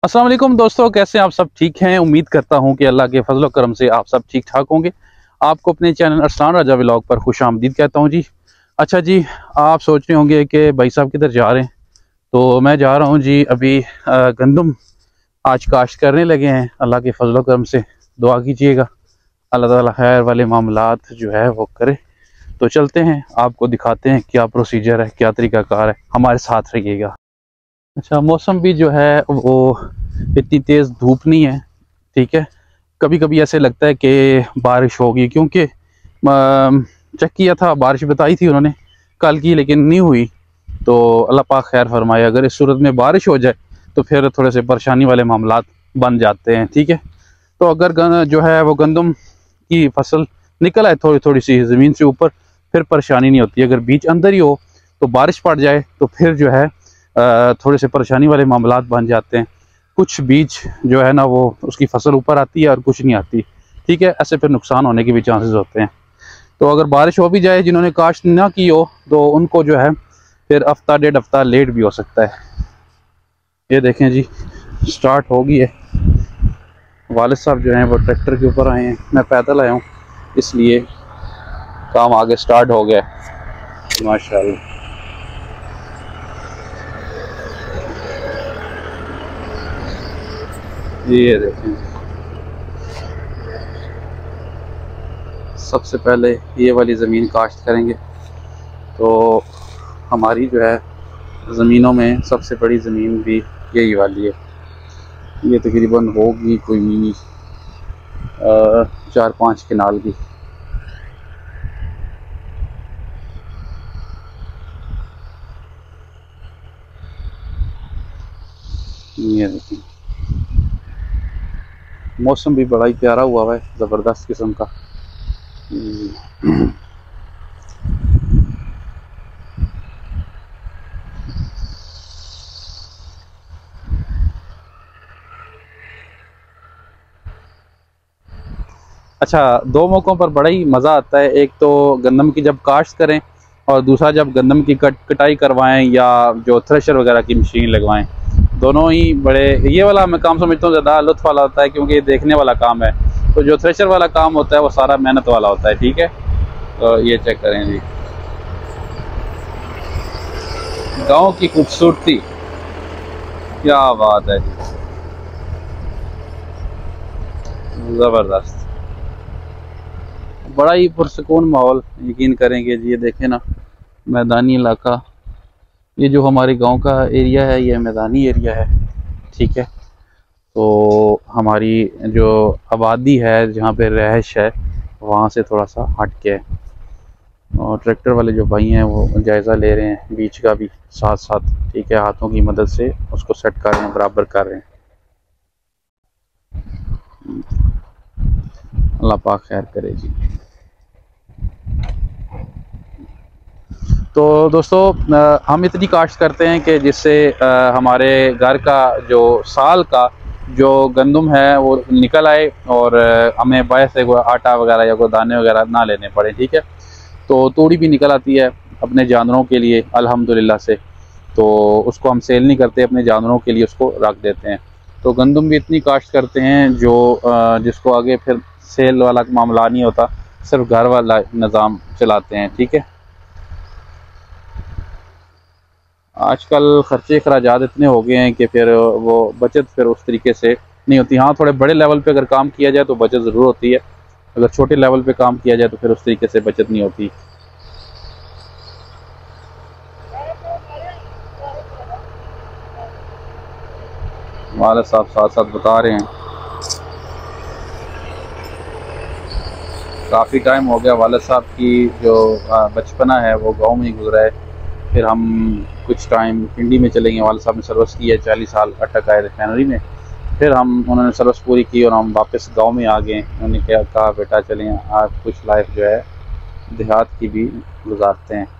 अस्सलाम वालेकुम दोस्तों, कैसे आप सब ठीक हैं। उम्मीद करता हूं कि अल्लाह के फजल करम से आप सब ठीक ठाक होंगे। आपको अपने चैनल अरसलान राजा व्लॉग पर खुश आमदीद कहता हूं जी। अच्छा जी, आप सोच रहे होंगे कि भाई साहब किधर जा रहे हैं। तो मैं जा रहा हूं जी अभी गंदम आज काश्त करने लगे हैं। अल्लाह के फजल करम से दुआ कीजिएगा, अल्लाह ताला खैर वाले मामलात जो है वो करे। तो चलते हैं, आपको दिखाते हैं क्या प्रोसीजर है, क्या तरीकाकार है। हमारे साथ रहिएगा। अच्छा, मौसम भी जो है वो इतनी तेज़ धूप नहीं है, ठीक है। कभी कभी ऐसे लगता है कि बारिश होगी, क्योंकि चेक किया था, बारिश बताई थी उन्होंने कल की, लेकिन नहीं हुई। तो अल्लाह पाक खैर फरमाए, अगर इस सूरत में बारिश हो जाए तो फिर थोड़े से परेशानी वाले मामलात बन जाते हैं, ठीक है। तो अगर जो है वो गंदम की फसल निकल आए थोड़ी थोड़ी सी ज़मीन से ऊपर, फिर परेशानी नहीं होती। अगर बीज अंदर ही हो तो बारिश पड़ जाए तो फिर जो है थोड़े से परेशानी वाले मामलात बन जाते हैं। कुछ बीज जो है ना वो उसकी फसल ऊपर आती है और कुछ नहीं आती, ठीक है। ऐसे फिर नुकसान होने के भी चांसेस होते हैं। तो अगर बारिश हो भी जाए, जिन्होंने काश्त ना की हो, तो उनको जो है फिर हफ्ता डेढ़ हफ्ता लेट भी हो सकता है। ये देखें जी, स्टार्ट हो गई है। वालिद साहब जो हैं वो ट्रैक्टर के ऊपर आए हैं, मैं पैदल आया हूँ, इसलिए काम आगे स्टार्ट हो गया है माशाल्लाह। ये देखें, सबसे पहले ये वाली ज़मीन काश्त करेंगे। तो हमारी जो है ज़मीनों में सबसे बड़ी ज़मीन भी यही वाली है। ये तकरीबन होगी कोई 4-5 कनाल की। ये देखें, मौसम भी बड़ा ही प्यारा हुआ है, ज़बरदस्त किस्म का। अच्छा, दो मौक़ों पर बड़ा ही मज़ा आता है। एक तो गंदम की जब काश्त करें, और दूसरा जब गंदम की कटाई करवाएं या जो थ्रेशर वगैरह की मशीन लगवाएं। दोनों ही बड़े, ये वाला मैं काम समझता हूँ ज़्यादा लुत्फ़ वाला होता है, क्योंकि ये देखने वाला काम है। तो जो थ्रेशर वाला काम होता है वो सारा मेहनत वाला होता है, ठीक है। तो ये चेक करें जी, गाँव की खूबसूरती, क्या बात है जी, ज़बरदस्त, बड़ा ही पुरसकून माहौल। यकीन करेंगे जी, ये देखें ना, मैदानी इलाका। ये जो हमारे गांव का एरिया है ये मैदानी एरिया है, ठीक है। तो हमारी जो आबादी है, जहाँ पे रहायश है, वहाँ से थोड़ा सा हट के है। और ट्रैक्टर वाले जो भाई हैं वो जायज़ा ले रहे हैं बीच का भी साथ साथ, ठीक है। हाथों की मदद से उसको सेट कर रहे हैं, बराबर कर रहे हैं। अल्लाह पाक खैर करे जी। तो दोस्तों, हम इतनी काश्त करते हैं कि जिससे हमारे घर का जो साल का जो गंदम है वो निकल आए, और हमें बाहर से कोई आटा वगैरह या कोई दाने वगैरह ना लेने पड़े, ठीक है। तो तूड़ी भी निकल आती है अपने जानवरों के लिए अल्हम्दुलिल्लाह से। तो उसको हम सेल नहीं करते, अपने जानवरों के लिए उसको रख देते हैं। तो गंदम भी इतनी काश्त करते हैं जो जिसको आगे फिर सेल वाला मामला नहीं होता, सिर्फ घर वाला निज़ाम चलाते हैं, ठीक है। आजकल खर्चे अखराजात इतने हो गए हैं कि फिर वो बचत फिर उस तरीके से नहीं होती। हाँ, थोड़े बड़े लेवल पे अगर काम किया जाए तो बचत ज़रूर होती है, अगर छोटे लेवल पे काम किया जाए तो फिर उस तरीके से बचत नहीं होती। वाले साहब साथ साथ बता रहे हैं, काफ़ी टाइम हो गया वाले साहब की जो बचपना है वो गांव में ही गुजरा है। फिर हम कुछ टाइम पिंडी में चले गए, वाले साहब ने सर्विस की है, 40 साल अटक आए थे फैनरी में। फिर उन्होंने सर्विस पूरी की और हम वापस गांव में आ गए। उन्होंने क्या कहा, बेटा चलें आप कुछ लाइफ जो है देहात की भी गुजारते हैं।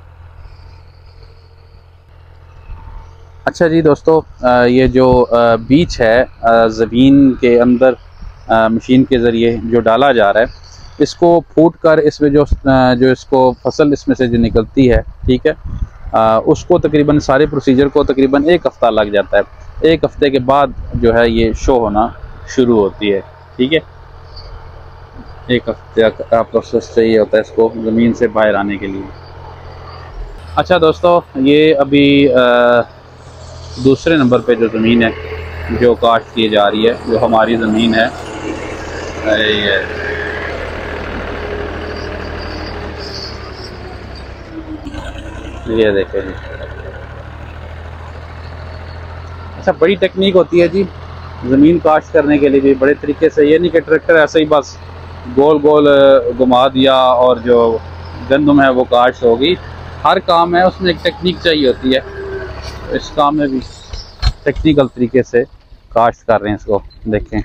अच्छा जी दोस्तों, ये जो बीज है ज़मीन के अंदर मशीन के ज़रिए जो डाला जा रहा है, इसको फूट कर इसमें जो इसको फसल इसमें से जो निकलती है, ठीक है, उसको तकरीबन सारे प्रोसीजर को तकरीबन 1 हफ़्ता लग जाता है। 1 हफ्ते के बाद जो है ये शो होना शुरू होती है। ठीक है, 1 हफ्ते का प्रोसेस चाहिए होता है इसको ज़मीन से बाहर आने के लिए। अच्छा दोस्तों, ये अभी दूसरे नंबर पे जो ज़मीन है जो काश्त की जा रही है, जो हमारी ज़मीन है ये देखें जी। अच्छा, बड़ी टेक्निक होती है जी ज़मीन काश्त करने के लिए भी, बड़े तरीके से। ये नहीं कि ट्रैक्टर ऐसे ही बस गोल गोल घुमा दिया और जो गंदम है वो काश्त हो गई। हर काम है उसमें एक टेक्निक चाहिए होती है, इस काम में भी टेक्निकल तरीके से काश्त कर रहे हैं इसको। देखें,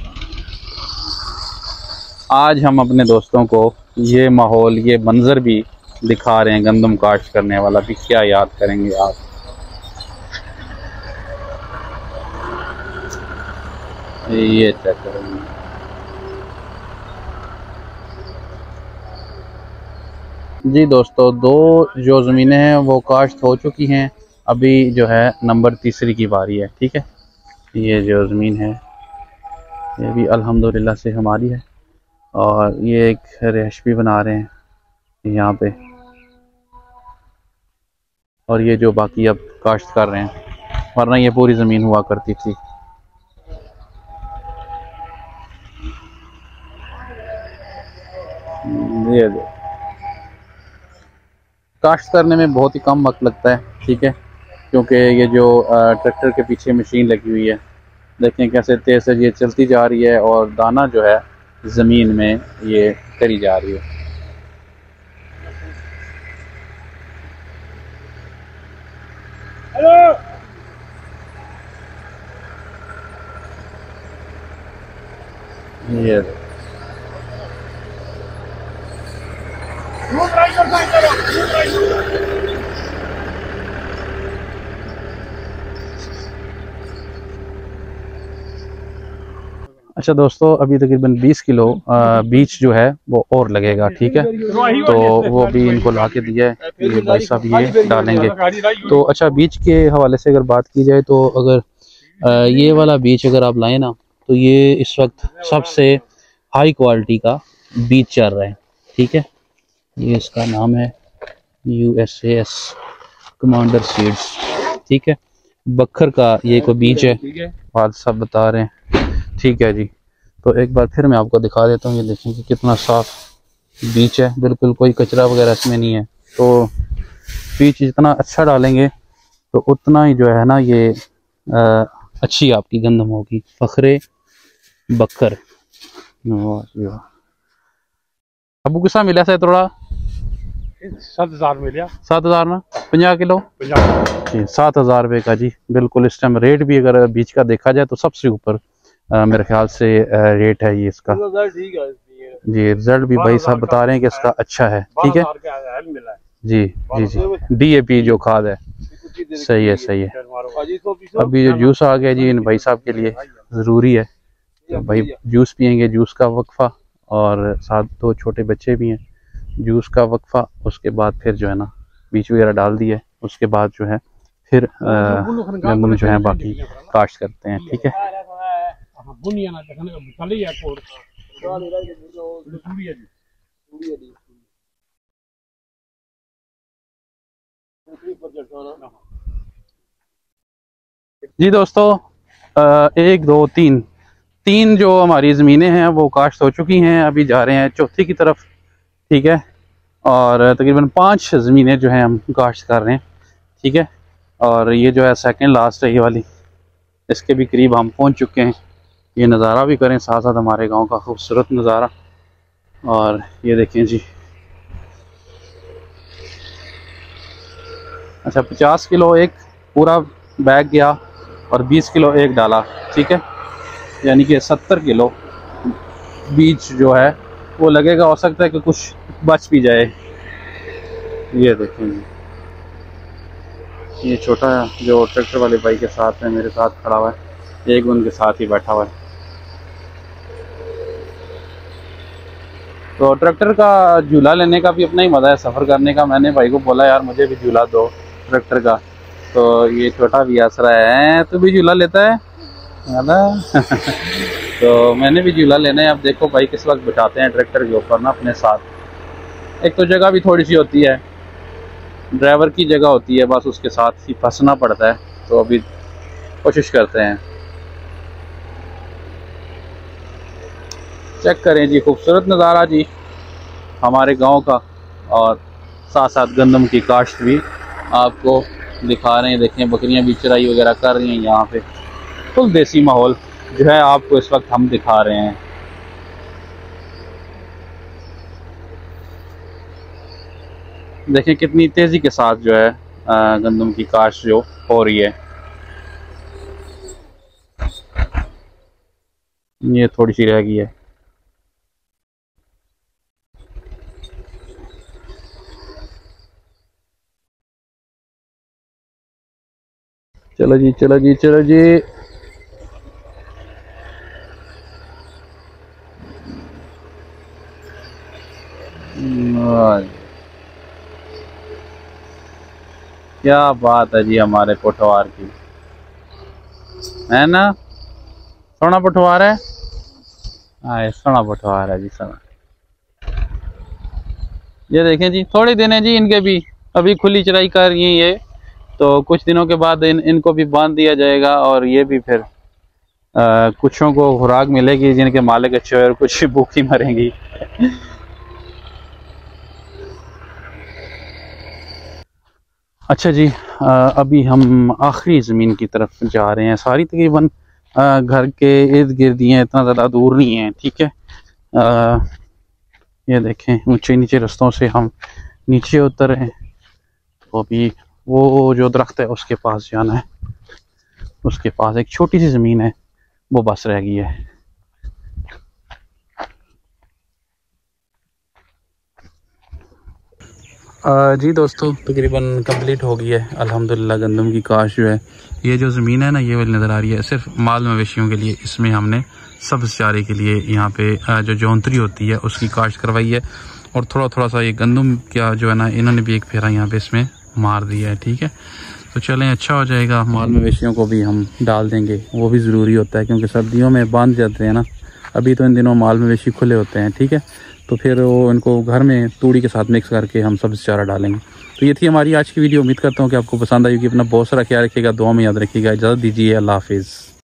आज हम अपने दोस्तों को ये माहौल, ये मंजर भी दिखा रहे हैं गंदम काश्त करने वाला भी। क्या याद करेंगे आप। ये चेक करेंगे जी दोस्तों, 2 जो ज़मीनें हैं वो काश्त हो चुकी हैं। अभी जो है नंबर 3 की बारी है। ठीक है, ये जो ज़मीन है ये भी अल्हम्दुलिल्लाह से हमारी है। और ये एक रिहाइश भी बना रहे हैं यहाँ पे, और ये जो बाकी अब काश्त कर रहे हैं, वरना ये पूरी ज़मीन हुआ करती थी। ये काश्त करने में बहुत ही कम वक्त लगता है। ठीक है, क्योंकि ये जो ट्रैक्टर के पीछे मशीन लगी हुई है, देखें कैसे तेज़ से ये चलती जा रही है और दाना जो है ज़मीन में ये करी जा रही है। ये अच्छा दोस्तों, अभी तकरीबन 20 किलो बीज जो है वो और लगेगा। ठीक है, तो वो भी इनको ला के दिया है, ये भाई साहब ये डालेंगे। तो अच्छा, बीज के हवाले से अगर बात की जाए तो अगर ये वाला बीज अगर आप लाएँ ना, तो ये इस वक्त सबसे हाई क्वालिटी का बीज चल रहा है। ठीक है, ये इसका नाम है USAS कमांडर सीड्स। ठीक है, बखर का ये कोई बीज है, बाद सब बता रहे हैं। ठीक है जी, तो एक बार फिर मैं आपको दिखा देता हूँ। ये देखें कि कितना साफ बीज है, बिल्कुल कोई कचरा वगैरह इसमें नहीं है। तो बीज जितना अच्छा डालेंगे तो उतना ही जो है ना ये अच्छी आपकी गंदम होगी। फखरे बकर अबू किसा मिला से थोड़ा 7,000 मिला। 7,000 ना 50 किलो 7,000 रुपये का जी। बिल्कुल इस टाइम रेट भी अगर बीज का देखा जाए तो सबसे ऊपर मेरे ख्याल से रेट है ये इसका। ठीक है जी, रिजल्ट भी भाई साहब बता रहे हैं कि इसका अच्छा है। ठीक है जी जी जी, DAP जो खाद है, सही है सही है। अभी जो जूस आ गया जी इन भाई साहब के लिए ज़रूरी है, तो भाई जूस पियेंगे, जूस का वक्फा, और साथ 2 छोटे बच्चे भी हैं, जूस का वक्फा। उसके बाद फिर जो है ना बीज वगैरह डाल दिए, उसके बाद जो है फिर गंदम जो है बाकी काश्त करते हैं। ठीक है, जी दोस्तों, 1 2 3 जो हमारी ज़मीनें हैं वो काश्त हो चुकी हैं। अभी जा रहे हैं चौथी की तरफ। ठीक है, और तकरीबन 5 ज़मीनें जो हैं हम काश्त कर रहे हैं। ठीक है, और ये जो है सेकंड लास्ट है ये वाली, इसके भी करीब हम पहुंच चुके हैं। ये नज़ारा भी करें साथ साथ, हमारे गांव का खूबसूरत नज़ारा। और ये देखें जी, अच्छा 50 किलो एक पूरा बैग गया और 20 किलो एक डाला। ठीक है, यानी कि 70 किलो बीज जो है वो लगेगा। हो सकता है कि कुछ बच भी जाए। ये देखें, ये छोटा जो ट्रैक्टर वाले भाई के साथ है, मेरे साथ खड़ा हुआ है, एक उनके साथ ही बैठा हुआ है। तो ट्रैक्टर का झूला लेने का भी अपना ही मज़ा है, सफ़र करने का। मैंने भाई को बोला यार मुझे भी झूला दो ट्रैक्टर का, तो ये छोटा भी हंस रहा है, तू भी झूला लेता है ना। तो मैंने भी झूला लेना है। अब देखो भाई किस वक्त बिठाते हैं ट्रैक्टर के ऊपर ना अपने साथ। एक तो जगह भी थोड़ी सी होती है, ड्राइवर की जगह होती है, बस उसके साथ ही फंसना पड़ता है। तो अभी कोशिश करते हैं। चेक करें जी, खूबसूरत नज़ारा जी हमारे गांव का, और साथ साथ गंदम की काश्त भी आपको दिखा रहे हैं। देखें बकरियां भी चराई वगैरह कर रही हैं यहाँ पे। फुल देसी माहौल जो है आपको इस वक्त हम दिखा रहे हैं। देखें कितनी तेज़ी के साथ जो है गंदम की काश्त जो हो रही है। ये थोड़ी सी रह गई है। चलो जी चलो जी चलो जी। क्या बात है जी हमारे पटवार की, है ना। सोना पटवार है, हाँ सोना पटवार है जी सोना। ये देखें जी थोड़े दिन है जी इनके भी, अभी खुली चराई कर रही है ये, तो कुछ दिनों के बाद इनको भी बांध दिया जाएगा। और ये भी फिर कुछों को खुराक मिलेगी जिनके मालिक अच्छे और कुछ भूखी मरेंगी। अच्छा जी, अभी हम आखिरी ज़मीन की तरफ जा रहे हैं। सारी तकरीबन घर के इर्द गिर्द ही हैं, इतना ज़्यादा दूर नहीं है, ठीक है। ये देखें ऊंचे नीचे रास्तों से हम नीचे उतर रहे हैं। तो अभी वो जो दरख्त है उसके पास जाना है, उसके पास एक छोटी सी ज़मीन है वो बस रह गई है। जी दोस्तों तकरीबन कंप्लीट हो गई है अल्हम्दुलिल्लाह। गंदम की काश जो है, ये जो ज़मीन है ना ये वाली नज़र आ रही है, सिर्फ माल मवेशियों के लिए इसमें हमने सब्ज़ चारे के लिए यहाँ पे जो जौंतरी होती है उसकी काश्त करवाई है। और थोड़ा थोड़ा सा ये गंदम क्या जो है ना इन्होंने भी एक फेरा यहाँ पे इसमें मार दिया है, ठीक है। तो चलें अच्छा हो जाएगा, माल मवेशियों को भी हम डाल देंगे, वो भी ज़रूरी होता है क्योंकि सर्दियों में बांध जाते हैं ना। अभी तो इन दिनों माल मवेशी खुले होते हैं, ठीक है। तो फिर वो इनको घर में तूड़ी के साथ मिक्स करके हम सब्ज़ चारा डालेंगे। तो ये थी हमारी आज की वीडियो। उम्मीद करता हूँ कि आपको पसंद आई होगी। अपना बहुत सारा ख्याल रखिएगा, दुआ में याद रखिएगा। इजाज़त दीजिए, अल्लाह हाफिज़।